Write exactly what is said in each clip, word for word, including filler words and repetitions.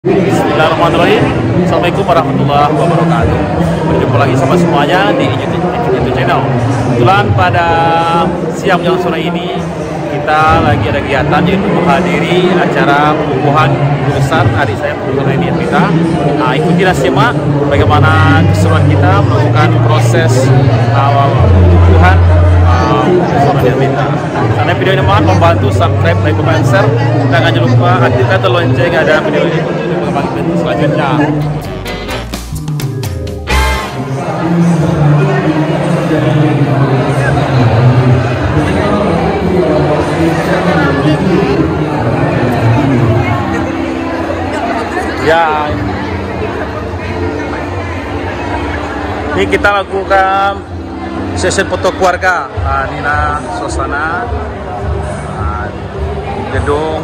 Bismillahirrahmanirrahim. Assalamualaikum warahmatullahi wabarakatuh. Berjumpa lagi sama semuanya di YouTube channel. Kebetulan pada siang yang sore ini kita lagi ada kegiatan yaitu menghadiri acara pengukuhan guru besar adik saya Profesor Edi Advita. Nah, ikutilah simak bagaimana keseruan kita melakukan proses uh, pengukuhan uh, Profesor Edi Advita. Karena video ini mohon membantu subscribe, like, comment, share, dan jangan lupa aktifkan lonceng ada video ini untuk mengembangkan video selanjutnya. Ya, ini kita lakukan sesi foto keluarga. Nah, inilah suasana nah, gedung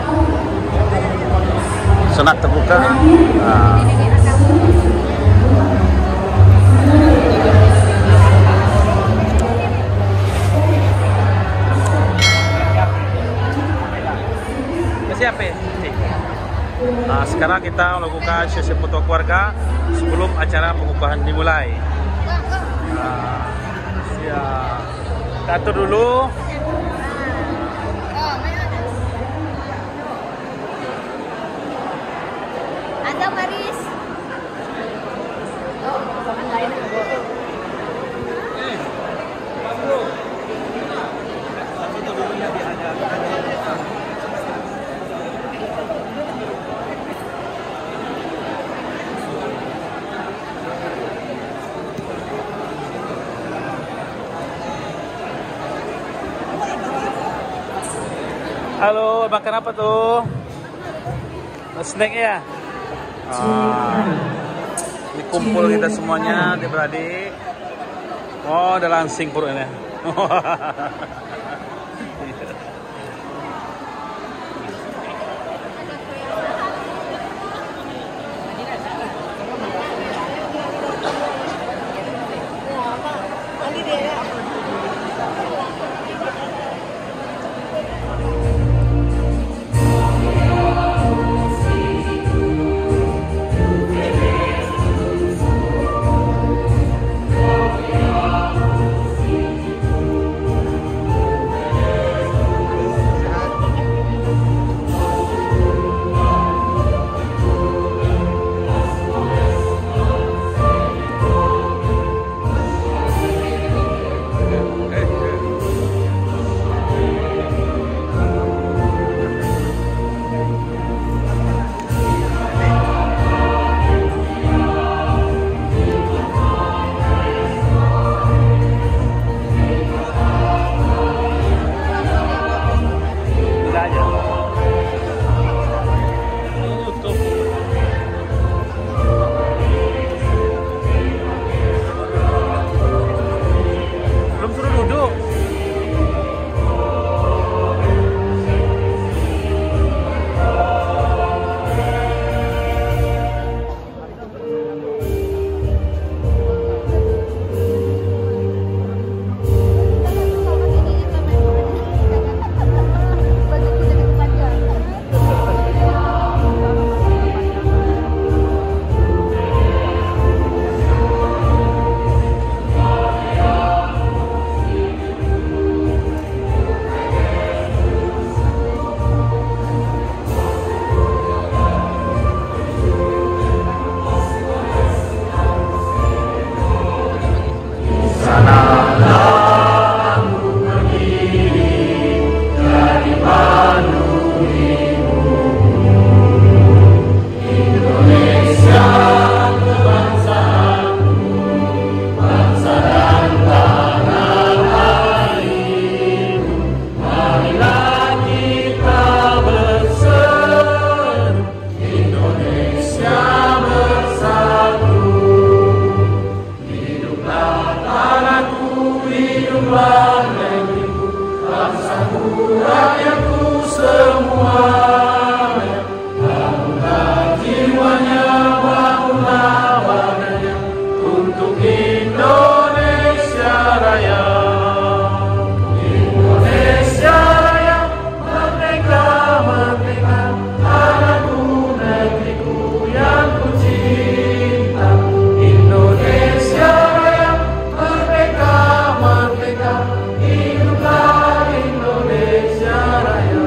senat terbuka. Nah, siapa? Nah, sekarang kita melakukan sesi foto keluarga sebelum acara pengukuhan dimulai. Nah, siap. Kita atur dulu. Ada Maris. Halo, makan apa tuh? Snack ya? Ah, ini kumpul kita semuanya, adik-beradik. Oh, ada langsing perutnya. yang ku cinta, Indonesia Raya, merdeka, merdeka, hiduplah Indonesia Raya.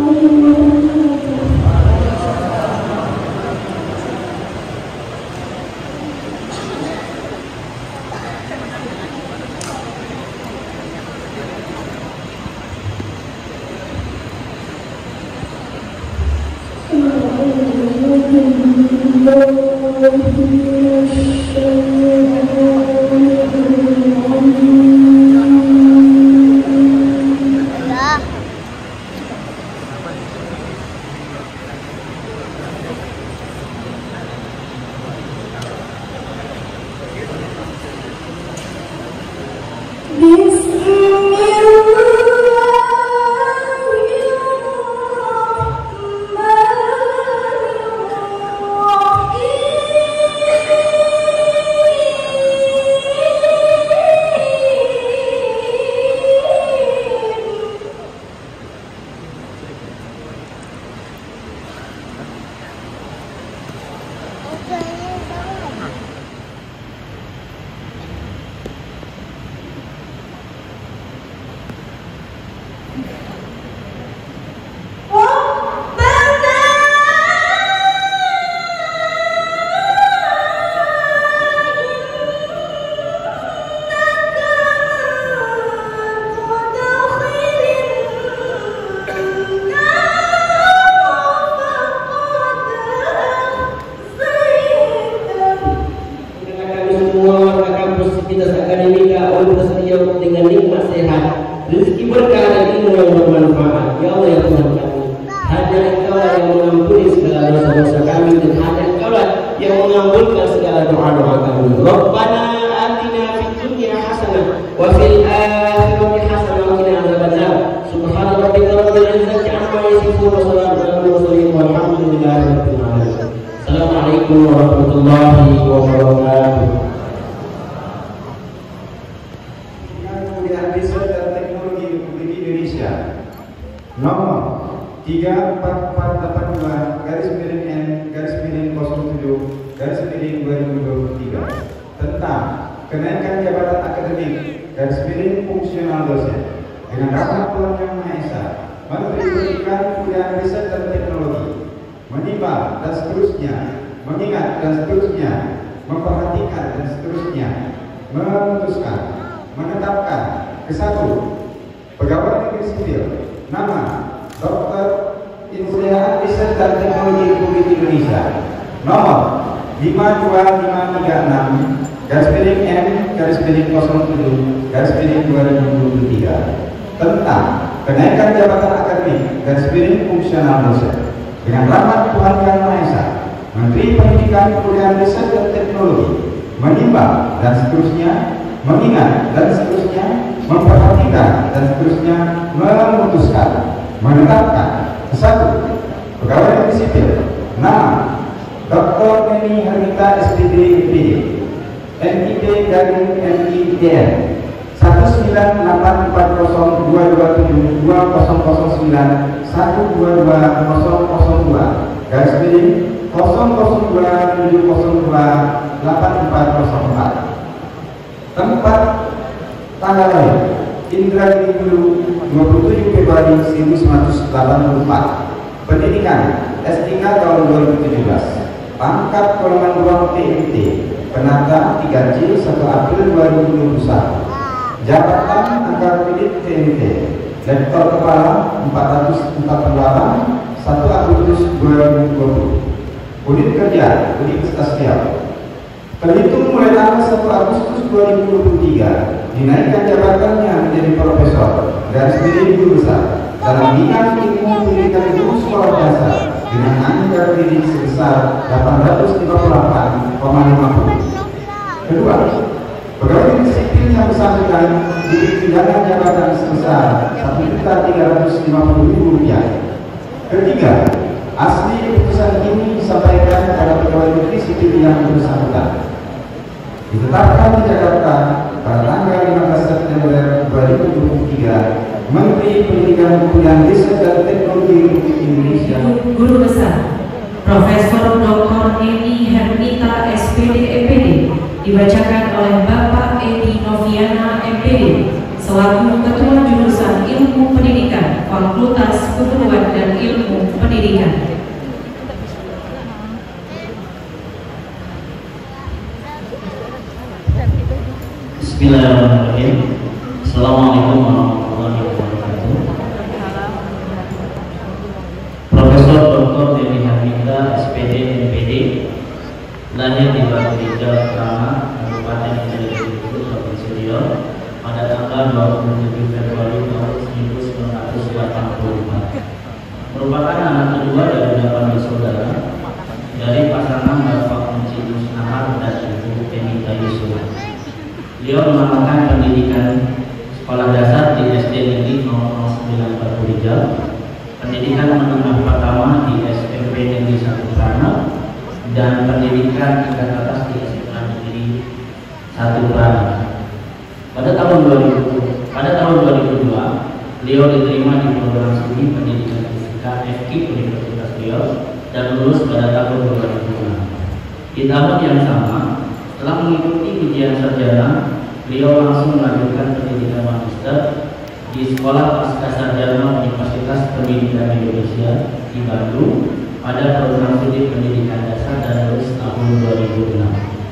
Dengan nikmat sehat, rezeki berkah dan ilmu yang bermanfaat. Ya Allah ya Tuhan kami, hanya Engkau yang mengampuni segala dosa-dosa kami, dan hanya Engkau yang mengabulkan segala doa-doa kami. Rabbana atina fid dunya hasanah wa fil akhirati hasanah wa qina adzabannar. Subhana rabbika rabbil izzati amma yasifun wa salamun alal mursalin walhamdulillahi rabbil alamin. Assalamualaikum warahmatullahi wabarakatuh. Nomor tiga empat empat delapan dua garis miring N garis miring nol tujuh garis miring dua ribu dua puluh tiga tentang kenaikan jabatan akademik garis miring fungsional dosen dengan rapat Tuhan Yang Maha Esa, Menteri Pendidikan, Kebudayaan, Riset dan Teknologi, menimbang dan seterusnya, mengingat dan seterusnya, memperhatikan dan seterusnya, memutuskan, menetapkan kesatu pegawai negeri sipil nama Doktor Kebudayaan, Riset dan Teknologi Republik Indonesia nomor lima dua lima tiga enam garis miring M garis miring nol tujuh garis miring dua ribu dua puluh tiga tentang kenaikan jabatan akademik garis miring fungsional dosen dengan rahmat Tuhan Yang Maha Esa, Menteri Pendidikan, Kebudayaan, Riset dan Teknologi, menimbang dan seterusnya, mengingat dan seterusnya, memperhatikan dan seterusnya, memutuskan, menetapkan satu pegawai negeri sipil nama Doktor Neni Hermita S P D M P D N I P garing N I D N satu sembilan delapan empat nol dua dua tujuh dua nol nol sembilan satu dua dua nol nol dua garis miring nol nol dua tujuh nol dua delapan empat nol empat. Tempat tanggal lahir Indragiri Hulu dua puluh tujuh Februari seribu sembilan ratus delapan puluh empat. Pendidikan S tiga tahun dua ribu tujuh belas. Pangkat golongan dua T M T Penata tiga J satu April dua ribu dua puluh satu. Jabatan Angkatan Kredit T M T Lektor Kepala empat ratus empat puluh delapan satu Agustus dua ribu dua puluh. Unit Kerja Universitas Riau. Terhitung mulai tanggal satu Agustus dua ribu dua puluh tiga dinaikkan jabatannya menjadi Profesor garis miring Guru Besar dalam bidang ilmu pendidikan guru sekolah dasar dengan angka kredit sebesar delapan ratus lima puluh delapan koma lima puluh. Kedua, pegawai negeri sipil yang bersangkutan diberi tunjangan jabatan sebesar satu juta tiga ratus lima puluh ribu rupiah. Ketiga, asli keputusan ini disampaikan pada pegawai negeri sipil yang bersangkutan. Ditetapkan di Jakarta pada tanggal lima belas September dua ribu dua puluh tiga, Menteri Pendidikan, Kebudayaan, Riset dan Teknologi Republik Indonesia, Guru Besar Profesor Doktor Eni Hermita S P D M P D dibacakan oleh Bapak Edi Noviana M P D selaku Ketua Jurusan Ilmu Pendidikan Fakultas Keguruan dan Ilmu Pendidikan. Bismillahirrahmanirrahim. Assalamualaikum warahmatullahi wabarakatuh. Profesor Doktor Eni Hermita S P D M P D lahir di Batu Hijau, Krama, Kabupaten Cirebon, Provinsi Riau pada tanggal dua puluh tujuh Februari tahun seribu sembilan ratus delapan puluh empat. Merupakan anak kedua dari delapan bersaudara dari pasangan Bapak Kunci Musnahar dan Ibu Penita Yusuf. Beliau menamatkan pendidikan sekolah dasar di S D Negeri nol nol sembilan Batu Hijau, pendidikan menengah pertama di S M P Negeri satu Prana, dan pendidikan tingkat atas di S M A Negeri satu Prana. Pada tahun dua ribu, pada tahun dua ribu dua, beliau diterima di program studi pendidikan fisika F K I Universitas Riau dan lulus pada tahun dua ribu enam. Di tahun yang sama, setelah mengikuti ujian sarjana, beliau langsung melanjutkan pendidikan magister di Sekolah Pascasarjana Universitas Pendidikan Indonesia di Bandung pada program studi pendidikan dasar dan lulus tahun dua ribu enam.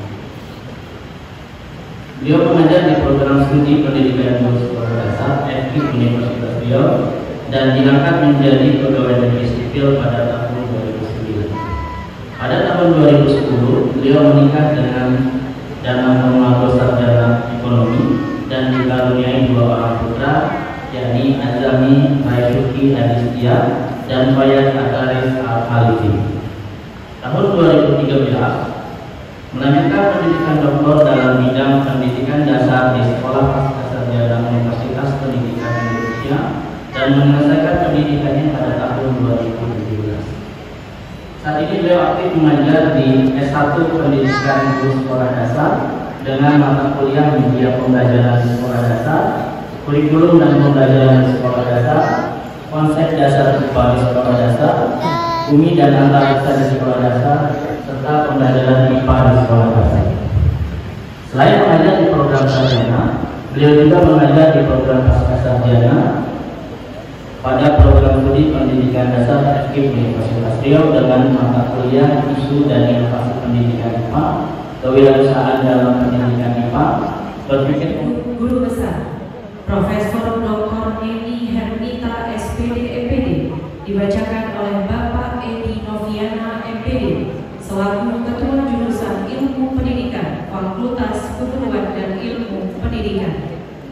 Beliau mengajar di program studi pendidikan lulus sekolah dasar F K I Universitas Riau dan diangkat menjadi pegawai negeri sipil pada tahun dua ribu sembilan. Pada tahun dua ribu sepuluh, beliau menikah dengan Dana Normago Sarjana Ekonomi dan dikaruniai dua orang putra, yakni Azami Rayuki Adistia dan Fayat Ataris Al-Khalifi. Tahun dua ribu tiga belas, melanjutkan pendidikan doktor dalam bidang pendidikan dasar di Sekolah Pascasarjana Universitas Pendidikan Indonesia dan menyelesaikan pendidikannya pada tahun dua ribu tujuh belas. Saat ini beliau aktif mengajar di S satu Pendidikan Guru Sekolah Dasar dengan mata kuliah media pembelajaran sekolah dasar, kurikulum dan pembelajaran sekolah dasar, konsep dasar I P A di sekolah dasar, bumi dan antariksa di sekolah dasar, serta pembelajaran I P A di sekolah dasar. Selain mengajar di program sarjana, beliau juga mengajar di program pascasarjana pada program studi pendidikan dasar F K I Universitas Riau dengan mata kuliah isu dan inovasi pendidikan I P A, kewirausahaan dalam pendidikan I P A, berpikir Guru Besar Profesor Doktor Eni Hermita S P D M P D dibacakan oleh Bapak Edi Noviana M P D selaku Ketua Jurusan Ilmu Pendidikan Fakultas Keguruan dan Ilmu Pendidikan.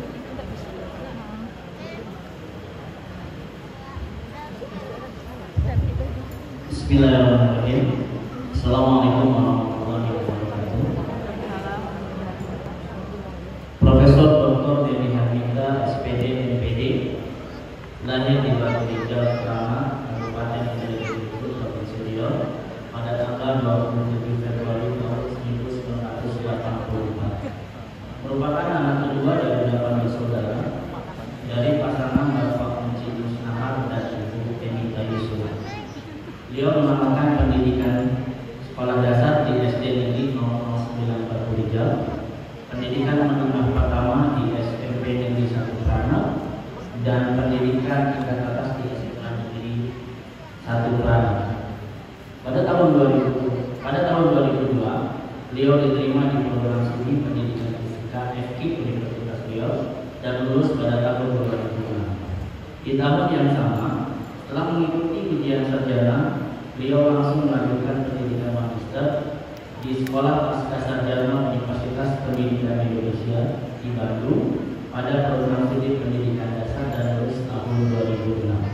Bismillahirrahmanirrahim. Assalamualaikum warahmatullahi wabarakatuh. Profesor Doktor Eni Hermita S P D M P D lahir di Batu Hijau, Krama, Kabupaten Cirebon, Provinsi Riau pada tanggal dua puluh tujuh Februari tahun seribu sembilan ratus delapan puluh empat. Merupakan anak kedua dari delapan bersaudara dari pasangan Bapak Kunci Musnahar dan Ibu Penita Yusuf. Beliau menamatkan pendidikan sekolah dasar di S D Negeri nol nol sembilan Batu Hijau, pendidikan menengah pertama di S M P Negeri satu Prana, dan pendidikan tingkat atas di S M A Negeri satu Prana. Pada tahun dua ribu, pada tahun dua ribu dua, beliau diterima di program studi pendidikan fisika F K I Universitas Riau dan lulus pada tahun dua ribu enam. Di tahun yang sama, setelah mengikuti ujian sarjana, beliau langsung melanjutkan pendidikan magister di Sekolah Pascasarjana Universitas Pendidikan Indonesia di Bandung pada program studi pendidikan dasar dan lulus tahun dua ribu enam.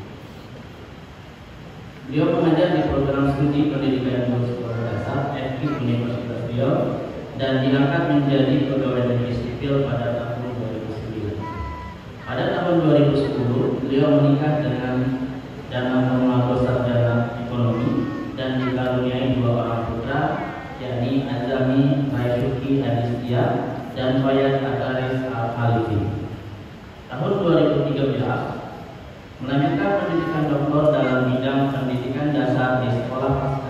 Beliau mengajar di program studi pendidikan guru sekolah dasar F K I Universitas Riau dan diangkat menjadi pegawai negeri sipil pada tahun dua ribu sembilan. Pada tahun dua ribu sepuluh, beliau menikah dengan Dana Normago Sarjana Ekonomi dan dikaruniai dua orang putra, yakni Azami Rayuki Adistia dan Fayat Ataris Al-Khalifi. Tahun dua ribu tiga belas, melanjutkan pendidikan doktor dalam bidang pendidikan dasar di Sekolah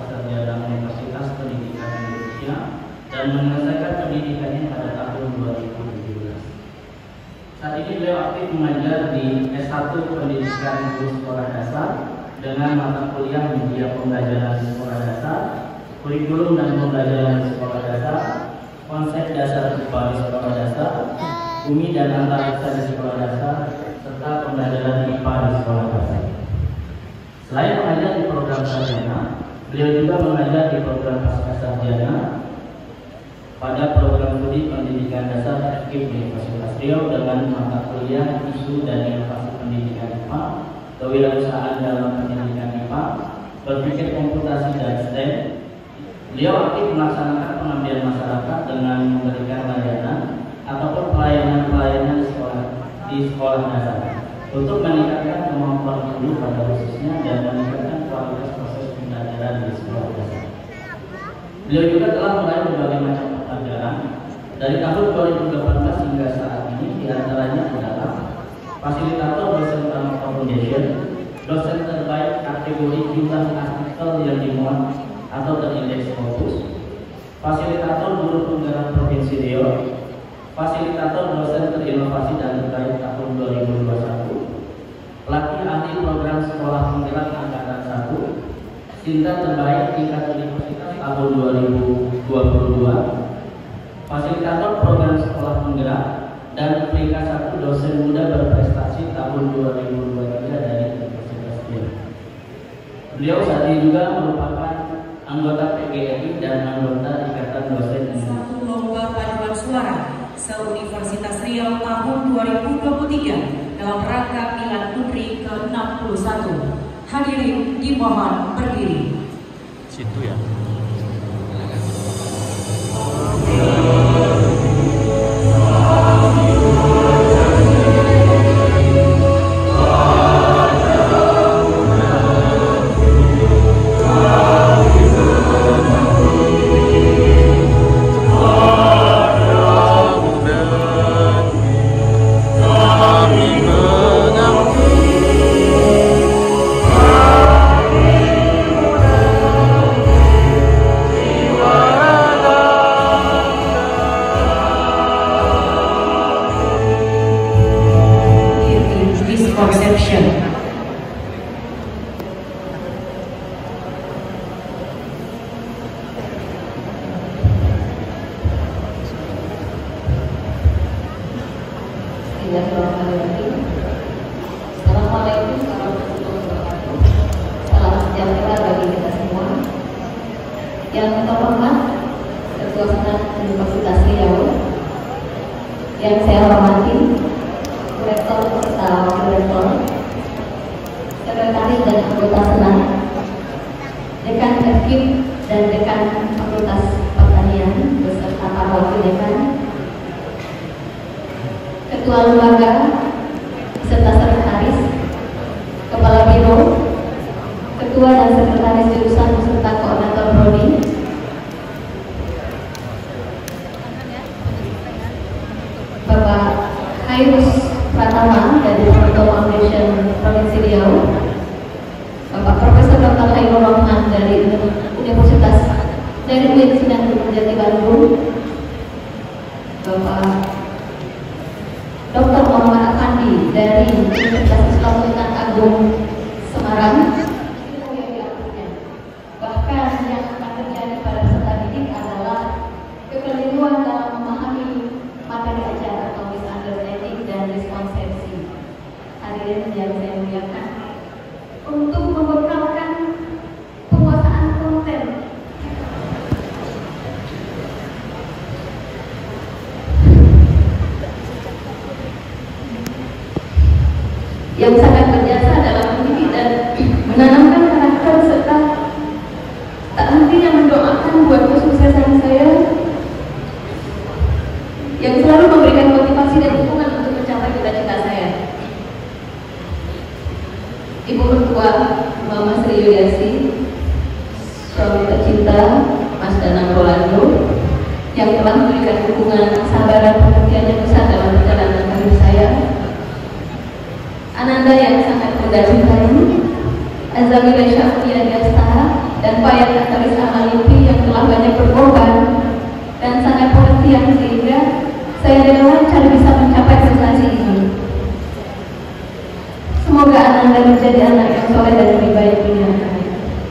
dan menyelesaikan pendidikannya pada tahun dua ribu tujuh belas. Saat ini beliau aktif mengajar di S satu Pendidikan Guru Sekolah Dasar dengan mata kuliah media pembelajaran sekolah dasar, kurikulum dan pembelajaran sekolah dasar, konsep dasar I P A di sekolah dasar, bumi dan antariksa di sekolah dasar, serta pembelajaran I P A di sekolah dasar. Selain mengajar di program sarjana, beliau juga mengajar di program pascasarjana pada program studi pendidikan dasar F K I P Universitas Riau dengan mata kuliah isu dan inovasi pendidikan I P A, kewirausahaan dalam pendidikan I P A, berpikir komputasi dan S T E M. Beliau aktif melaksanakan pengabdian masyarakat dengan memberikan layanan ataupun pelayanan-pelayanan di sekolah di sekolah dasar untuk meningkatkan kemampuan guru pada khususnya dan meningkatkan kualitas proses pembelajaran di sekolah dasar. Beliau juga telah meraih berbagai macam penghargaan dari tahun dua ribu delapan belas hingga saat ini, diantaranya adalah fasilitator dosen utama foundation, dosen terbaik kategori jumlah artikel yang dimuat atau terindeks fokus, fasilitator guru penggerak provinsi Riau, fasilitator dosen terinovasi dan terbaik tahun dua ribu dua puluh satu, pelatih ahli program sekolah penggerak angkatan satu, Sinta terbaik tingkat universitas tahun dua ribu dua puluh dua, fasilitator program sekolah penggerak dan peringkat satu dosen muda berprestasi tahun dua ribu dua puluh tiga dari Universitas Riau. Beliau saat ini juga merupakan anggota P G R I dan anggota Ikatan Dosen Indonesia. Satu lomba paduan suara se-Universitas Riau tahun dua ribu dua puluh tiga dalam rangka Milan Putri ke enam puluh satu. Hadirin dimohon berdiri. Situ ya. Assalamualaikum warahmatullahi wabarakatuh. Salam sejahtera bagi kita semua. Yang terhormat Ketua Senat Universitas Riau, yang saya hormati Rektor serta Wakil Rektor, Sekretaris dan anggota Senat, Dekan F K I P dan Dekan Fakultas Pertanian beserta para wakil dekan, Ketua Lembaga serta Sekretaris, Kepala Biro, Ketua dan Sekretaris Jurusan beserta Koordinator Prodi, Bapak Hairus Pratama dari Proto Foundation Provinsi Riau, Bapak Profesor Doktor Hairul Rahman dari Universitas dari U I N Sinan Gunung Jati Bandung, Bapak Doktor Muhammad Afandi dari Universitas Islam Sultan Agung Semarang. Bahkan yang akan terjadi pada peserta didik adalah kekeliruan dalam memahami materi ajar atau misunderstanding dan miskonsepsi. Hadirin yang saya muliakan, untuk membekalkan penguasaan konten yang sangat berjasa dalam mendidik dan menanamkan karakter serta tak hentinya mendoakan buat kesuksesan saya, yang selalu memberikan motivasi dan dukungan untuk mencapai cita-cita saya. Ibu Mertua Mama Sri Yuliasi, suami tercinta Mas Danang Rolando, yang telah memberikan dukungan kesabaran pengertian yang besar dalam perjalanan karir saya. Ananda yang sangat mudah cintai, Azamila Syafia Diasta, dan Payat Ataris Amalimpi yang telah banyak berkorban dan menjadi anak yang soleh dan lebih baik dunia akhirat.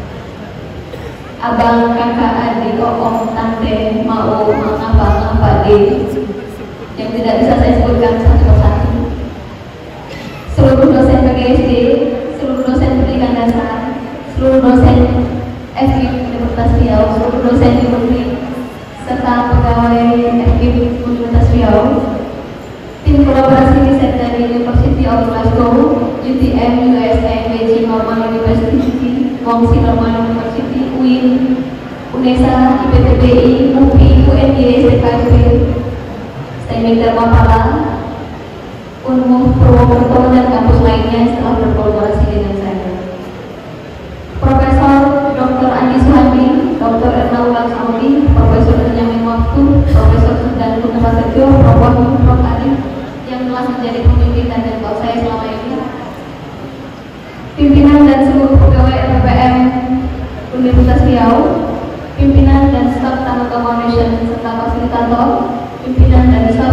Abang, kakak, adik, om, tante, mau, mama, papa, pak, de, yang tidak bisa saya sebutkan satu persatu. Seluruh dosen P G S D, seluruh dosen pendidikan dasar, seluruh dosen F I P Universitas Riau, seluruh dosen di U N I, serta pegawai F I P Universitas Riau, tim kolaborasi riset dari University of Glasgow, U T M, U S A, Beijing Normal University, Guangxi Normal University, U I N, UNESA, I P T B I, U P I, U N Y, S T K F P, Semi Termapala, Unmu, Purwokerto, dan kampus lainnya setelah berkolaborasi dengan saya. Profesor Doktor Andi Suhandi, Doktor Erna Ulang Saudi, Profesor Benyamin Waktu, Profesor Sudan Kunabasetyo, Profesor Prof Arif yang telah menjadi pemimpin dan mentor saya selama ini, pimpinan dan seluruh pegawai R P P M Universitas Riau, pimpinan dan staf Tanaga Foundation serta fasilitator, pimpinan dan staf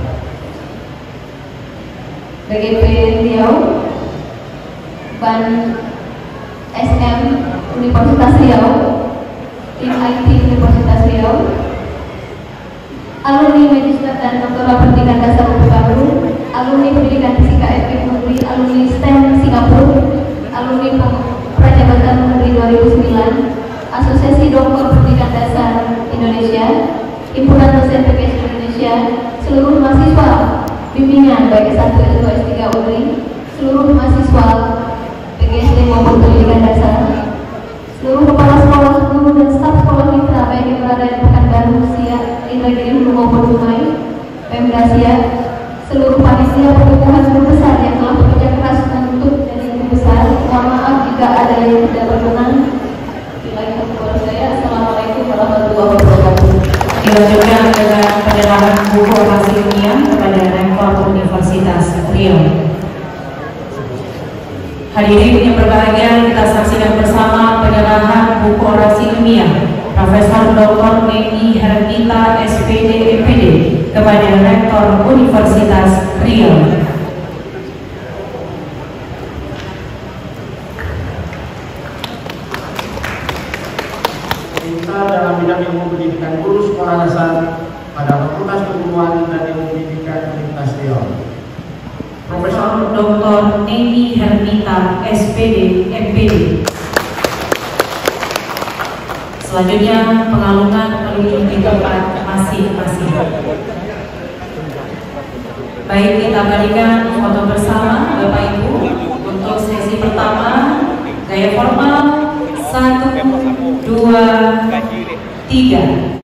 B G P Riau, Ban S M Universitas Riau, tim I T Universitas Riau, alumni Magister dan Doktoral Pendidikan Dasar U P Baru, alumni Pendidikan Fisika F I P Negeri, alumni STEM Singapura, alumni Prajabatan Negeri dua ribu sembilan, Asosiasi Doktor Pendidikan Dasar Indonesia, Himpunan Dosen P G S D Indonesia, seluruh mahasiswa bimbingan baik S satu, S dua, S tiga U N I, seluruh mahasiswa P G S D maupun pendidikan dasar, seluruh kepala sekolah, guru dan staf sekolah mitra baik yang berada di Pekanbaru, Siak, Indragiri Hulu maupun Dumai, Pemda Siak, seluruh panitia pertumbuhan guru besar yang telah bekerja keras untuk menjadi guru besar. Mohon maaf jika ada yang tidak berkenan. Bila itu kepada saya, Assalamualaikum warahmatullahi wabarakatuh. Dilanjutkan dengan penyerahan buku orasi ilmiah kepada Rektor Universitas Riau. Hadirin yang berbahagia, kita saksikan bersama penyerahan buku orasi ilmiah Profesor Doktor Neni Hernita S P D M P D kepada Rektor Universitas Riau. Dalam bidang ilmu pendidikan guru sekolah dasar pada Fakultas Keguruan dan Ilmu Pendidikan Universitas Riau. Profesor Doktor Neni Hernita S P D M P D. Selanjutnya pengalungan alumni di tempat masing-masing. Baik, kita berikan foto bersama Bapak Ibu untuk sesi pertama. Gaya formal satu, dua, tiga.